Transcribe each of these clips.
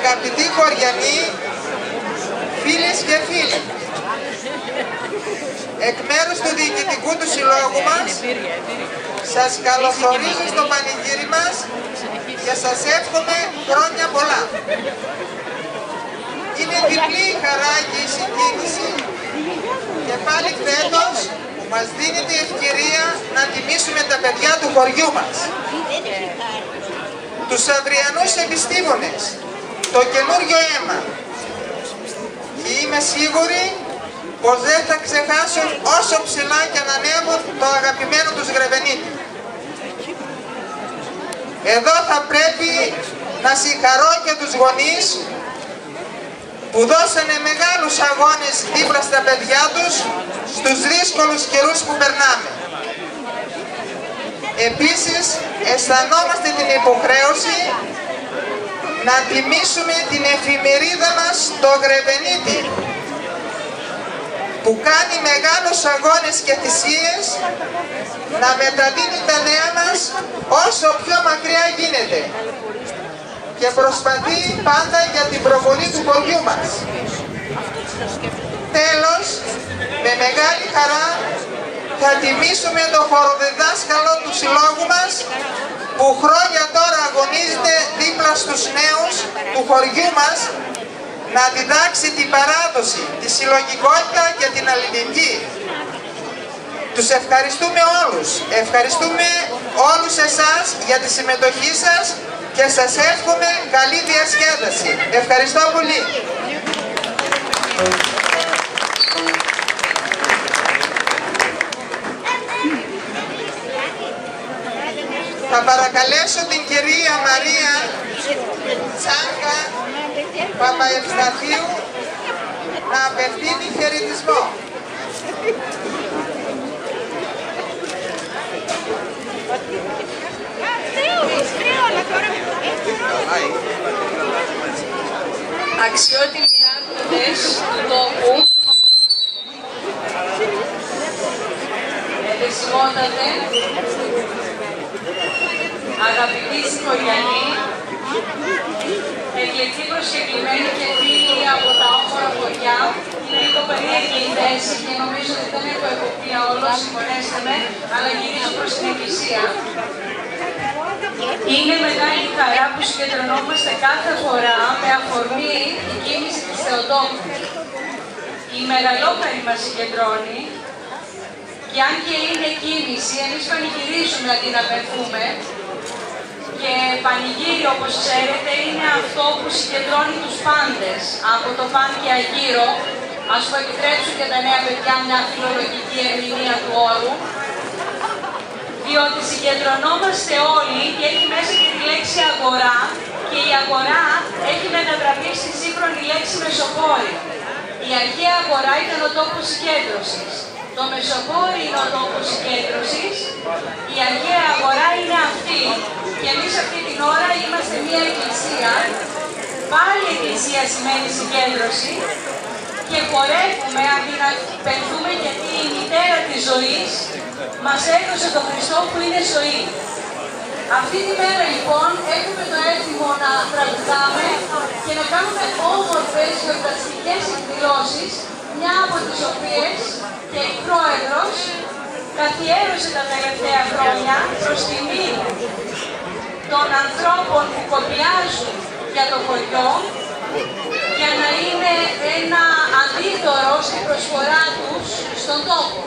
Αγαπητοί χωριανοί, φίλες και φίλοι, εκ μέρους του Διοικητικού του Συλλόγου μας, σας καλωσορίζω στο πανηγύρι μας και σας εύχομαι χρόνια πολλά. Είναι διπλή η χαρά και η συγκίνηση και πάλι φέτος μας δίνεται η ευκαιρία να τιμήσουμε τα παιδιά του χωριού μας, τους αυριανούς επιστήμονες, το καινούριο αίμα. Και είμαι σίγουρη πως δεν θα ξεχάσουν όσο ψηλά και να ανέβουν το αγαπημένο τους Γρεβενίτη. Εδώ θα πρέπει να συγχαρώ και τους γονείς που δώσανε μεγάλους αγώνες δίπλα στα παιδιά τους στους δύσκολους καιρούς που περνάμε. Επίσης, αισθανόμαστε την υποχρέωση να τιμήσουμε την εφημερίδα μας, το Γρεβενίτη, που κάνει μεγάλους αγώνες και θυσίες να μεταδίδει τα νέα μας όσο πιο μακριά γίνεται και προσπαθεί πάντα για την προβολή του χωριού μας. Τέλος, με μεγάλη χαρά θα τιμήσουμε τον χοροδιδάσκαλο του συλλόγου μας που χρόνια τώρα αγωνίζεται δίπλα στους νέους του χωριού μας να διδάξει την παράδοση, τη συλλογικότητα και την αλληλεγγύη. Τους ευχαριστούμε όλους. Ευχαριστούμε όλους εσάς για τη συμμετοχή σας και σας εύχομαι καλή διασκέδαση. Ευχαριστώ πολύ. Θα παρακαλέσω την κυρία Μαρία Τσάγκα Παπαευσταθίου να απευθύνει χαιρετισμό. Αξιότιμοι άρχοντες του τόπου, εδεσιμότατε, αγαπητοί συγχωριανοί, εκλεκτοί προσκεκλημένοι και φίλοι από τα όμορφα χωριά, είναι λίγο περίεργη η θέση και νομίζω ότι δεν έχω εποπτεία όλο, συγχωρέστε με, αλλά γυρίζω προς την Εκκλησία. Είναι μεγάλη χαρά που συγκεντρωνόμαστε κάθε φορά με αφορμή την κίνηση της Θεοτόκου. Η μεγαλόκαρη μας συγκεντρώνει και αν και είναι κίνηση, εμείς πανηγυρίζουμε αντί να πεθούμε. Και πανηγύρι, όπως ξέρετε, είναι αυτό που συγκεντρώνει τους πάντες, από το παν και αγύρο. Ας μου επιτρέψουν και τα νέα παιδιά μια φιλολογική ερμηνεία του όρου. Διότι συγκεντρωνόμαστε όλοι και έχει μέσα και τη λέξη αγορά και η αγορά έχει μετατραπεί στη σύγχρονη λέξη μεσοχώρη. Η αρχαία αγορά ήταν ο τόπος συγκέντρωσης. Το μεσοχώρι είναι ο τόπος συγκέντρωσης. Η αρχαία αγορά είναι αυτή και εμείς αυτή την ώρα είμαστε μια εκκλησία. Πάλι εκκλησία σημαίνει συγκέντρωση και χορεύουμε αντί να πενθούμε γιατί η μητέρα της ζωής μας έδωσε τον Χριστό που είναι ζωή. Αυτή τη μέρα λοιπόν έχουμε το έθιμο να τραγουδάμε και να κάνουμε όμορφες γιορταστικές εκδηλώσεις, μια από τις οποίες και η Πρόεδρος καθιέρωσε τα τελευταία χρόνια προς τιμή των ανθρώπων που κοπιάζουν για το χωριό για να είναι ένα αντίδωρο στην προσφορά τους στον τόπο.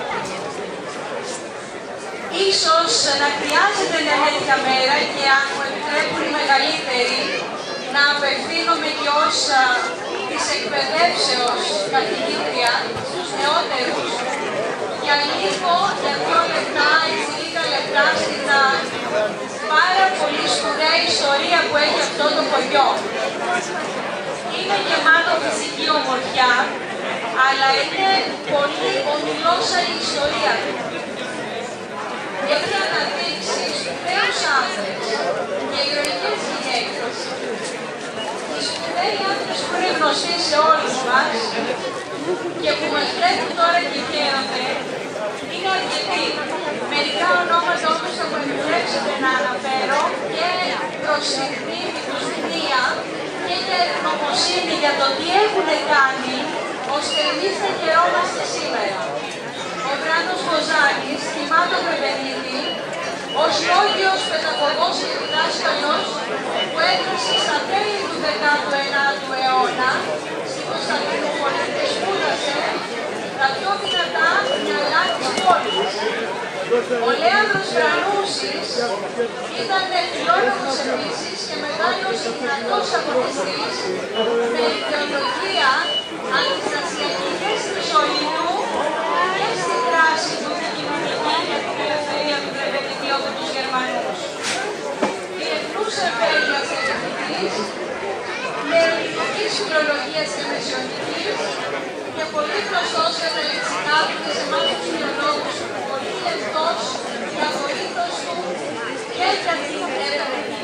Ίσως να χρειάζεται μια τέτοια μέρα και αν μου επιτρέπουν οι μεγαλύτεροι να απευθύνομαι και ως της εκπαιδεύσεως καθηγήτρια στους νεότερους για λίγο, για 2 λεπτά ή λίγα λεπτά στην πάρα πολύ σπουδαία ιστορία που έχει αυτό το χωριό. Είναι γεμάτο φυσική ομορφιά, αλλά είναι πολύ ομιλόσα η ιστορία του. Έχει αναδείξει σπουδαίους άντρες και ηρωικές γυναίκες. Οι σπουδαίοι άντρες που είναι γνωστοί σε όλους μας και που μας βλέπουν τώρα και χαίρονται είναι αρκετοί. Μερικά ονόματα όμως θα μου επιτρέψετε να αναφέρω και προς την μνήμη τους μία και κάποια ευγνωμοσύνη για το τι έχουν κάνει, ώστε εμείς να χαιρόμαστε σήμερα. Ο Βράνος Βοζάνης τιμά τον Πρεβενίδη ως λόγιος παιδαγωγός και διδάσκαλος που έδωσε στα τέλη του 19ου αιώνα στην Κωνσταντινούπολη και σπούδασε τα πιο δυνατά μυαλά της πόλης. Ο Λέανδρος Βρανούσης ήταν φιλόλογος επίσης και μεγάλος και δυνατός αγωνιστής με ιδεολογία αντιστασιακή και στη ζωή του και στη δράση του κοινωνική για την ελευθερία του Πρεβενίδη από τους Γερμανούς. Διεθνούς εμβέλειας ερευνητής, με ελληνικής φιλολογίας και μεσαιωνικής και πολύ γνωστός για τα λεξικά του και σε μάθους φιλολόγους του, πολύ λεπτός για βοήθος του και για την ερευνητική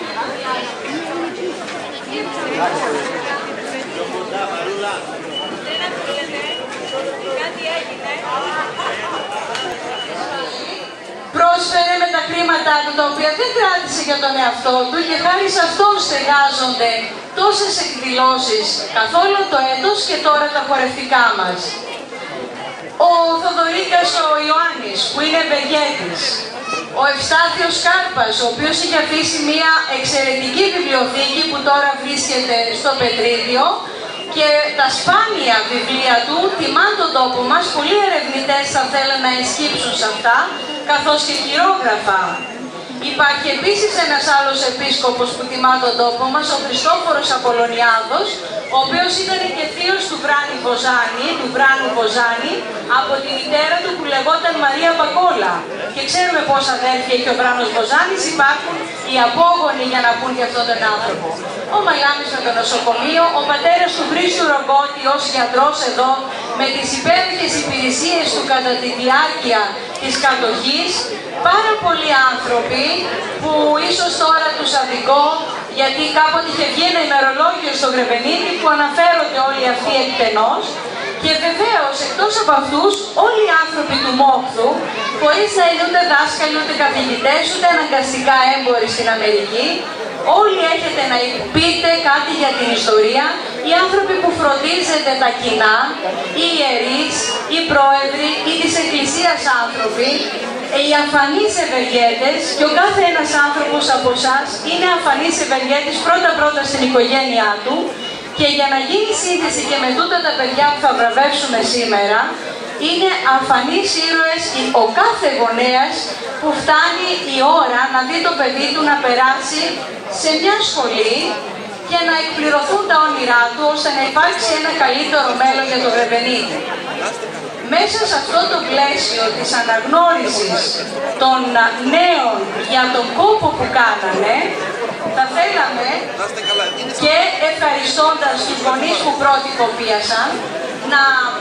Πρόσφερε με τα χρήματά του, τα οποία δεν κράτησε για τον εαυτό του και χάρη σε αυτόν στεγάζονται τόσες εκδηλώσεις καθ' όλο το έτος και τώρα τα χορευτικά μας. Ο Θοδωρίκας ο Ιωάννης, που είναι ευεργέτης. Ο Ευστάθιος Κάρπας, ο οποίος είχε αφήσει μια εξαιρετική βιβλιοθήκη που τώρα βρίσκεται στο Πετρίδιο και τα σπάνια βιβλία του τιμάν τον τόπο μας. Πολλοί ερευνητές θα θέλουν να εσκύψουν σε αυτά, καθώς και χειρόγραφα. Υπάρχει επίσης ένας άλλος επίσκοπος που τιμά τον τόπο μας, ο Χριστόφορος Απολωνιάδος, ο οποίος ήταν και θείος του Βράνου Βοζάνη, από τη μητέρα του που λεγόταν Μαρία Μπακόλα. Και ξέρουμε πόσα αδέρφια έχει ο Βράνος Βοζάνης, υπάρχουν οι απόγονοι για να πούν για αυτόν τον άνθρωπο. Ο Μαλάμης με το νοσοκομείο, ο πατέρας του Χρήστου Ρογκώτη ως γιατρός εδώ, με τις υπέροχες υπηρεσίες του κατά τη διάρκεια της κατοχής. Πάρα πολλοί άνθρωποι που ίσως τώρα τους αδικώ, γιατί κάποτε είχε βγει ένα ημερολόγιο στο Γρεβενίδη που αναφέρονται όλοι αυτοί εκτενώς. Και βεβαίως, εκτός από αυτούς, όλοι οι άνθρωποι του Μόχθου, χωρίς να είναι ούτε δάσκαλοι, ούτε καθηγητές, ούτε αναγκαστικά έμποροι στην Αμερική, όλοι έχετε να πείτε κάτι για την ιστορία, οι άνθρωποι που φροντίζετε τα κοινά, οι ιερείς, οι πρόεδροι ή της Εκκλησίας άνθρωποι, οι αφανείς ευεργέτες, και ο κάθε ένας άνθρωπος από εσάς είναι αφανής ευεργέτης πρώτα-πρώτα στην οικογένειά του. Και για να γίνει σύνθεση και με τούτα τα παιδιά που θα βραβεύσουμε σήμερα, είναι αφανείς ήρωες ο κάθε γονέας που φτάνει η ώρα να δει το παιδί του να περάσει σε μια σχολή και να εκπληρωθούν τα όνειρά του, ώστε να υπάρξει ένα καλύτερο μέλλον για το Γρεβενίδη. Μέσα σε αυτό το πλαίσιο της αναγνώρισης των νέων για τον κόπο που κάνανε, θα θέλαμε και ευχαριστώντας τους γονείς που πρότυποποιήσαν, να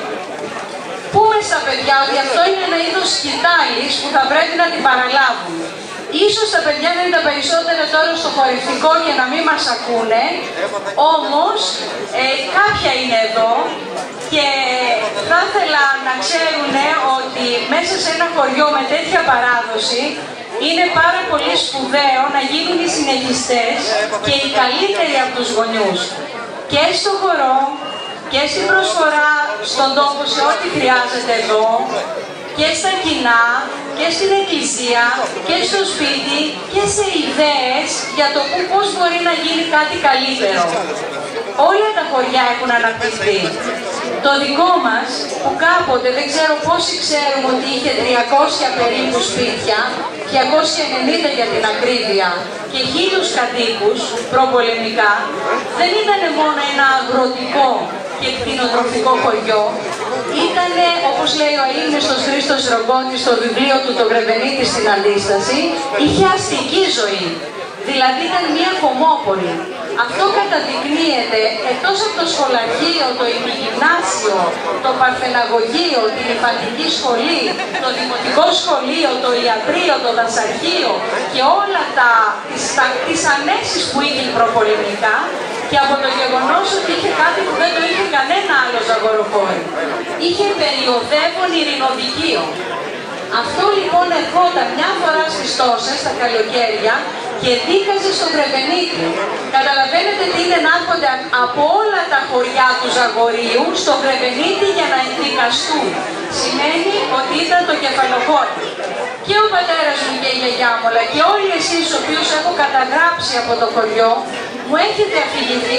πούμε στα παιδιά ότι αυτό είναι ένα είδος σκητάλης που θα πρέπει να την παραλάβουν. Ίσως τα παιδιά δεν είναι τα περισσότερα τώρα στο χορευτικό και να μην μας ακούνε, όμως κάποια είναι εδώ και θα ήθελα να ξέρουν ότι μέσα σε ένα χωριό με τέτοια παράδοση είναι πάρα πολύ σπουδαίο να γίνουν οι συνεχιστές και οι καλύτεροι από τους γονιούς. Και στο χορό και στην προσφορά στον τόπο σε ό,τι χρειάζεται εδώ, και στα κοινά, και στην εκκλησία, και στο σπίτι, και σε ιδέες για το πώς μπορεί να γίνει κάτι καλύτερο. Όλα τα χωριά έχουν αναπτυχθεί. Το δικό μας, που κάποτε δεν ξέρω πόσοι ξέρουμε ότι είχε 300 περίπου σπίτια, 290 για την ακρίβεια, και 1000 κατοίκους προπολεμικά, δεν ήταν μόνο ένα αγροτικό και κτηνοτροφικό χωριό. Ήτανε, όπως λέει ο αείμνηστος Χρήστος Ρογκώτης στο βιβλίο του «Το Γρεβενίδη στην Αντίσταση», είχε αστική ζωή. Δηλαδή ήταν μια κομμόπολη. Αυτό καταδεικνύεται εκτός από το σχολαρχείο, το ημιγυμνάσιο, το παρθεναγωγείο, την υφαντική σχολή, το δημοτικό σχολείο, το ιατρείο, το δασαρχείο και όλα τις ανέσεις που είχε προπολεμικά, και από το γεγονός ότι είχε κάτι που δεν το είχε κανένα άλλο ζαγοροχώρι. Είχε περιοδεύον ειρηνοδικείο. Αυτό λοιπόν ερχόταν μια φορά στις τόσες, τα καλοκαίρια, και δίκαζε στον Κρεβενίτη. Καταλαβαίνετε τι είναι να έρχονται από όλα τα χωριά του Ζαγορείου στον Κρεβενίτη για να εκδικαστούν. Σημαίνει ότι ήταν το κεφαλοχώρι. Και ο πατέρας μου και η γιαγιά μου, αλλά και όλοι εσείς τους οποίους έχω καταγράψει από το χωριό, μου έχετε αφηγηθεί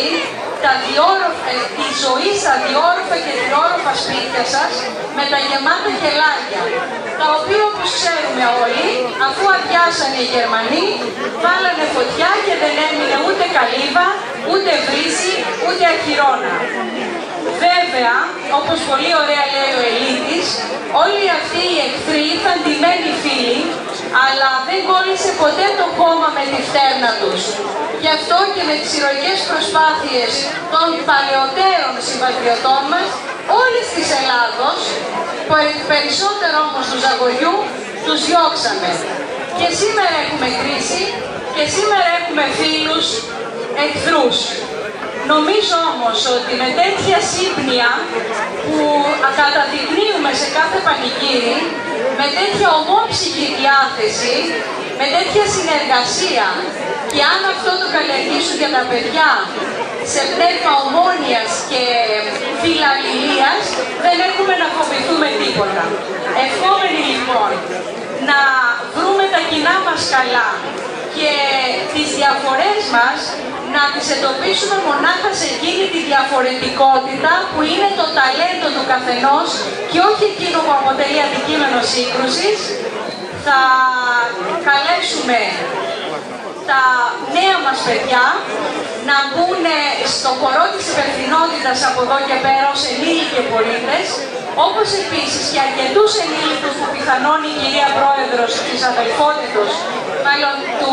τη ζωή στα διόροφα και τριόροφα σπίτια σας με τα γεμάτα κελάρια, τα οποία όπως ξέρουμε όλοι, αφού αδειάσανε οι Γερμανοί, βάλανε φωτιά και δεν έμεινε ούτε καλύβα, ούτε βρύση, ούτε αχυρώνα. Βέβαια, όπως πολύ ωραία λέει ο Ελίτης, όλοι αυτοί οι εχθροί ήταν ντυμένοι φίλοι, αλλά δεν κόλλησε ποτέ το κόμμα με τη φτέρνα τους. Γι' αυτό και με τις ηρωικές προσπάθειες των παλαιότερων συμπατριωτών μας, όλης της Ελλάδος, περισσότερο όμως του Ζαγοριού, τους διώξαμε. Και σήμερα έχουμε κρίση και σήμερα έχουμε φίλους εχθρούς. Νομίζω όμως ότι με τέτοια σύμπνοια που καταδεικνύουμε σε κάθε πανηγύρι, με τέτοια ομόψυχη διάθεση, με τέτοια συνεργασία και αν αυτό το καλλιεργήσουν για τα παιδιά σε πνεύμα ομόνοιας και φιλαλληλίας, δεν έχουμε να φοβηθούμε τίποτα. Ευχόμενοι λοιπόν να βρούμε τα κοινά μας καλά και τις διαφορές μας να τις εντοπίσουμε μονάχα σε εκείνη τη διαφορετικότητα που είναι το ταλέντο του καθενός και όχι εκείνο που αποτελεί αντικείμενο σύγκρουσης. Θα καλέσουμε τα νέα μας παιδιά να μπουν στο χορό της υπευθυνότητας από εδώ και πέρα ως ενήλικοι πολίτες, όπως επίσης και αρκετούς ενήλικους που πιθανόν η κυρία Πρόεδρος της αδελφότητος, μάλλον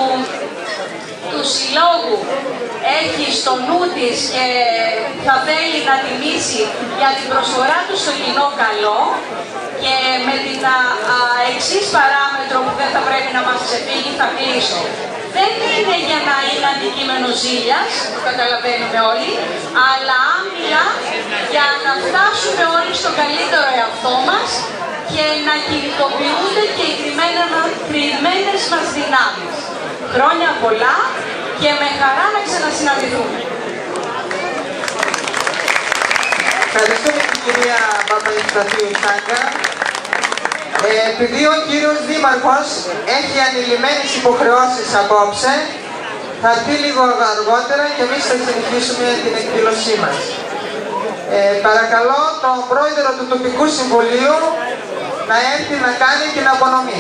του Συλλόγου, έχει στο νου της και θα θέλει να τιμήσει για την προσφορά του στο κοινό καλό και με την εξής παράμετρο που δεν θα πρέπει να μας ξεφύγει, θα κλείσω. Δεν είναι για να είναι αντικείμενο ζήλιας, που καταλαβαίνουμε όλοι, αλλά άμυλα για να φτάσουμε όλοι στο καλύτερο εαυτό μας και να κινητοποιούνται και οι κρυμμένες μας δυνάμεις. Χρόνια πολλά και με χαρά να ξανασυναντηθούμε. Ευχαριστούμε την κυρία Παπαϊσταθίου Σάγκα. Επειδή ο κύριος Δήμαρχος έχει ανηλυμένες υποχρεώσεις απόψε, θα έρθει λίγο αργότερα και εμείς θα συνεχίσουμε την εκδήλωσή μας. Παρακαλώ τον πρόεδρο του τοπικού συμβουλίου να έρθει να κάνει την απονομή.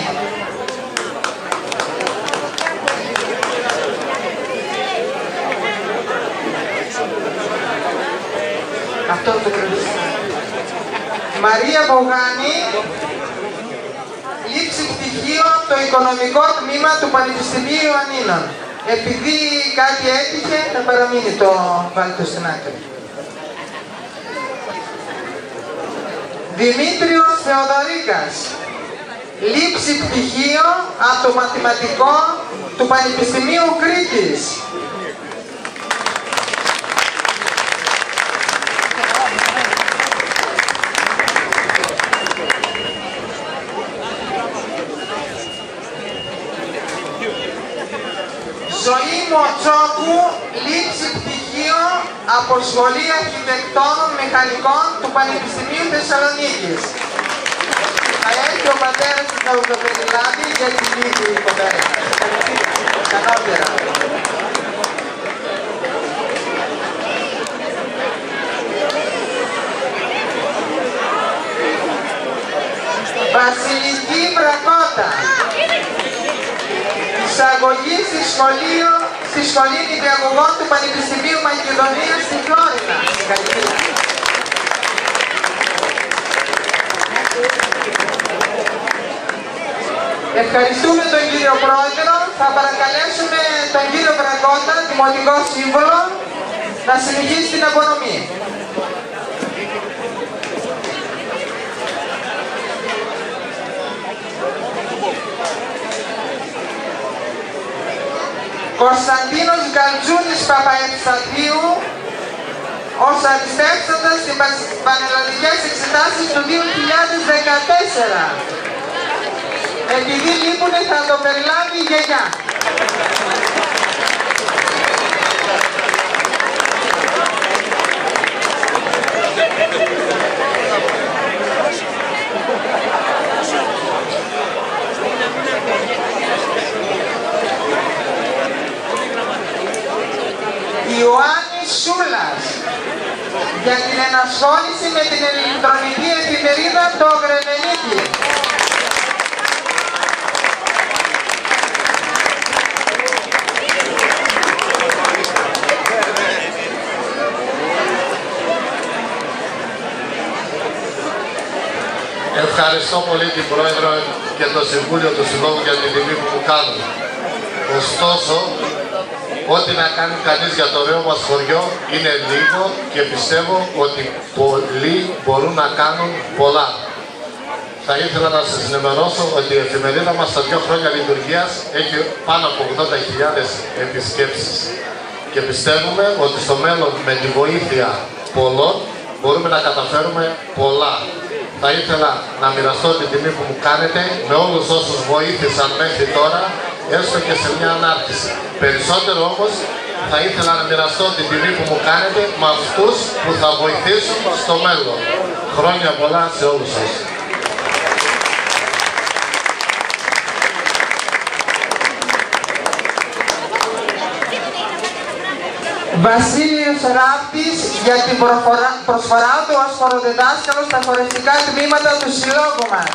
Αυτό το Μαρία Μπογάνη, λήψη πτυχίο από το οικονομικό τμήμα του Πανεπιστημίου Ιωαννίνων. Επειδή κάτι έτυχε, θα παραμείνει το βάλτο στην άκρη. Δημήτριος Θεοδωρίκας, λήψη πτυχίο από το μαθηματικό του Πανεπιστημίου Κρήτης. Ζωή Μοτσόκου, λήψη πτυχίο από Σχολείο Αρχιτεκτόνων Μηχανικών του Πανεπιστημίου Θεσσαλονίκης. Θα έρθει ο πατέρας του να το περιλάβει για τη λύση η κοπέλα. Κανότερα. Βασιλική Βρακότα. Εισαγωγή στη Σχολή Νηπιαγωγών του Πανεπιστημίου Μακεδονίας στη Φλόρινα. Ευχαριστούμε τον κύριο Πρόεδρο. Θα παρακαλέσουμε τον κύριο Βρακότα, Δημοτικό Σύμβολο, να συνεχίσει την απονομή. Κωνσταντίνος Γκαλτζούνης Παπαευσταθίου ως αριστεύσοντας στις πανελλαδικές εξετάσεις του 2014. Επειδή λείπουνε θα το περιλάβει η γιαγιά. ενασχόληση με την ηλεκτρονική εφημερίδα το Γρενενίκη. Ευχαριστώ πολύ την Πρόεδρο και το Συμβούλιο του Συλλόγου για την τιμή που μου κάνουν. Ωστόσο, ό,τι να κάνει κανείς για το ωραίο μας χωριό είναι λίγο και πιστεύω ότι πολλοί μπορούν να κάνουν πολλά. Θα ήθελα να σας ενημερώσω ότι η εφημερίδα μας στα 2 χρόνια λειτουργίας έχει πάνω από 80.000 επισκέψεις. Και πιστεύουμε ότι στο μέλλον με τη βοήθεια πολλών μπορούμε να καταφέρουμε πολλά. Θα ήθελα να μοιραστώ την τιμή που μου κάνετε με όλους όσους βοήθησαν μέχρι τώρα, έστω και σε μια ανάρτηση. Περισσότερο όμως θα ήθελα να μοιραστώ την τιμή που μου κάνετε με αυτούς που θα βοηθήσουν στο μέλλον. Χρόνια πολλά σε όλους σας. Βασίλειος Ράπτης για την προσφορά του ως χοροδιδάσκαλος στα χορευτικά τμήματα του Συλλόγου μας.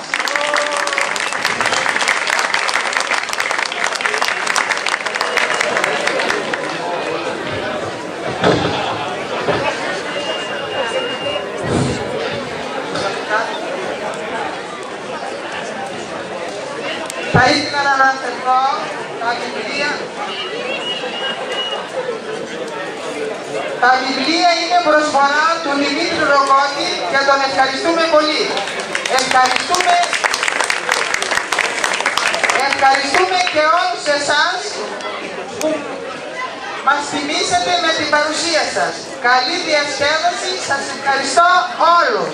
Θα ήθελα να αναφερθώ τα βιβλία. Τα βιβλία είναι προσφορά του Δημήτρη Ροκώτη και τον ευχαριστούμε πολύ. Ευχαριστούμε και όλους εσάς που μας τιμήσατε με την παρουσία σας. Καλή διασκέδαση, σας ευχαριστώ όλους.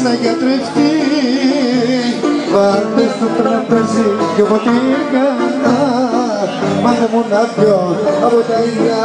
να γιατρευτεί. Βάλτε στο τραπέζι και ποτήρια, μάθε μου να πιω από τα ίδια.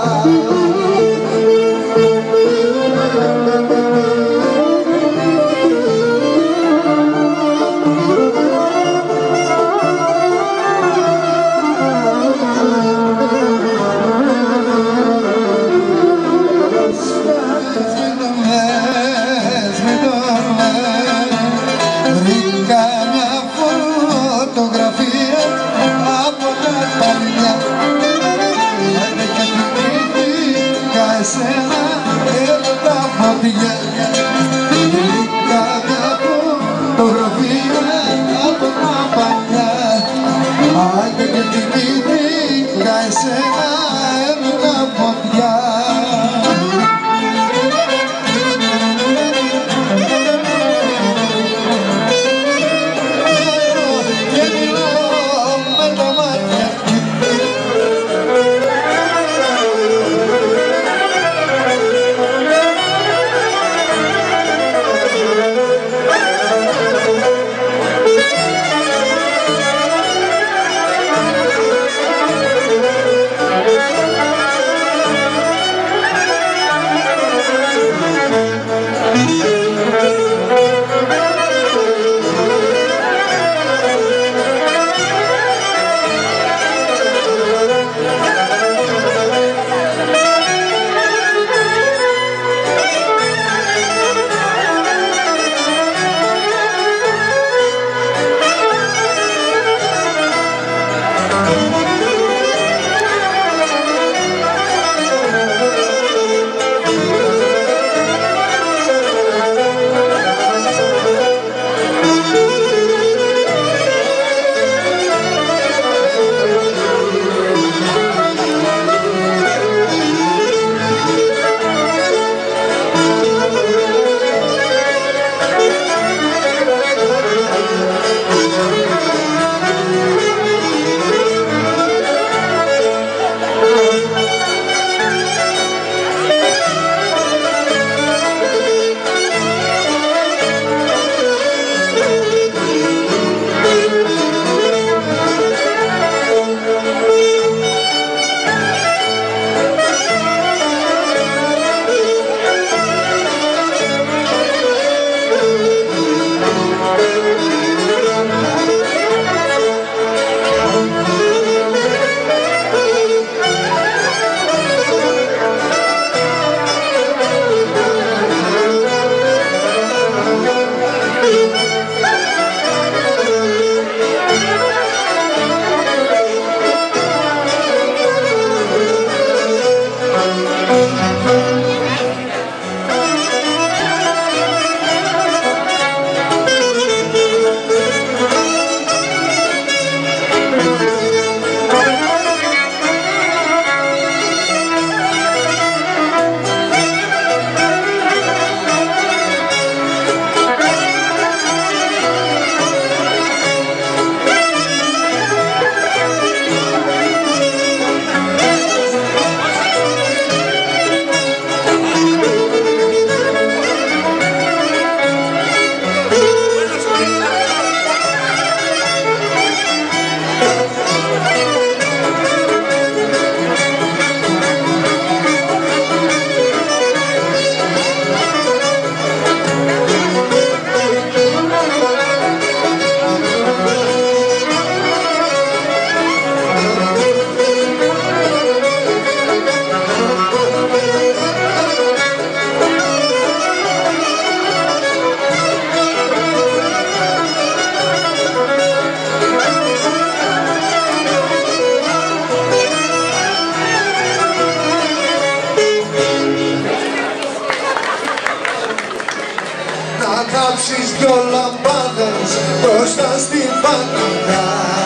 κάψεις δυο λαμπάδες μπροστά στην πανίδα.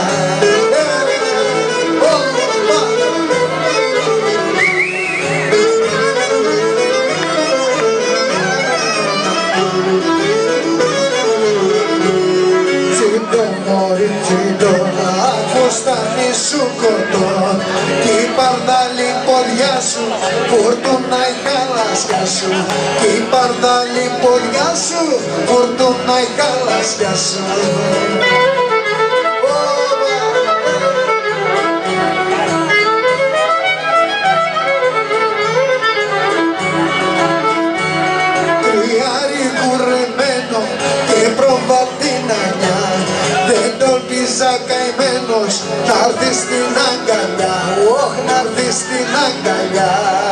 Φωστάνει σου κοντό κι η παρδάλη ποδιά σου φορτουνάει καλά. γαλάζια σου κι η παρδάλη ποριά σου φορτώνα η γαλάζια σου. Τριάρι κουρεμένο και προβατινανιά, δεν τολπίζα καημένος να'ρθεις στην αγκαλιά, όχ να'ρθεις στην αγκαλιά.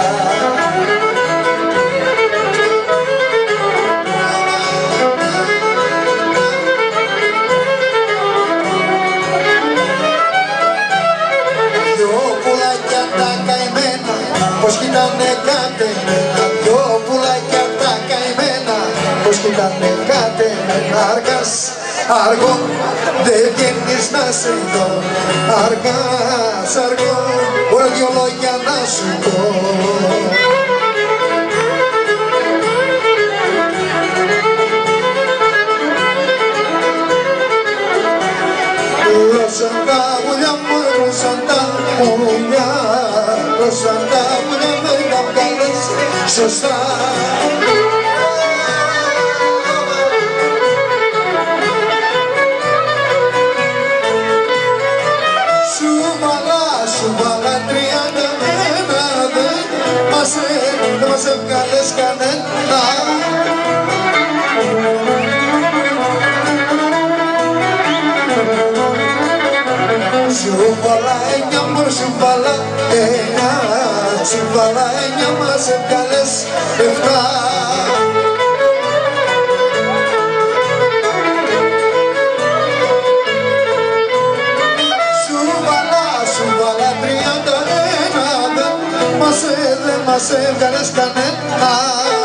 Δυο πουλάκια τα καημένα, πως κοιτάνε κατεμένα, δυο πουλάκια τα καημένα, πως κοιτάνε κατεμένα. Αργάς, αργό, δεν βγαίνεις να σε δω, αργάς, αργό, όλα δυο λόγια να σου πω. Ρώσαν τα πουλιά μου, ρώσαν τα πουλιά, ρώσαν τα πουλιά με τα βγάλες σωστά. Σου βάλα 30 μένα, δεν μας έβγαλες κανένα. Σου βάλα 9 μου, σου βάλα 9, σου βάλα 9, μας έβγαλες 7. Δεν μας έβγαλες κανένα.